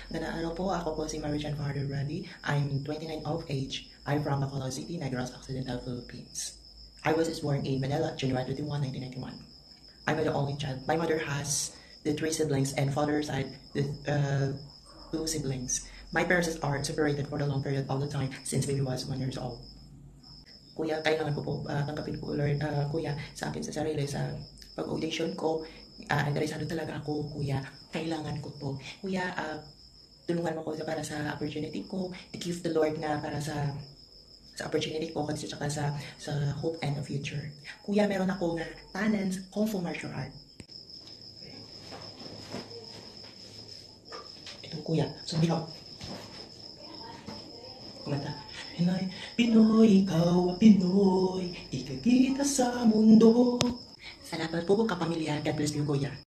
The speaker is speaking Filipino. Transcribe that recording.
Ganda araw po, ako po si Maru Father Brady. I'm 29 of age. I'm from Bacolod City, Negros, Occidental, Philippines. I was born in Manila, January 21, 1991. I'm the only child. My mother has the 3 siblings and father's side the 2 siblings. My parents are separated for a long period all the time since baby was 1 year old. Kuya, kailangan ko po tanggapin po, Lord, Kuya, sa akin sa sarili, sa pag-audition ko. Interesado talaga ako, Kuya. Kailangan ko to. Kuya, tulungan mo ko para sa opportunity ko. To give the Lord na para sa opportunity ko kasi saka sa hope and the future. Kuya, meron ako na talents, Kung Fu martial art. Ito, Kuya. Sumihaw. Kumanta. Pinoy, Pinoy, ikaw Pinoy, ikakita sa mundo. Salamat po, kapamilya. God bless you, Kuya.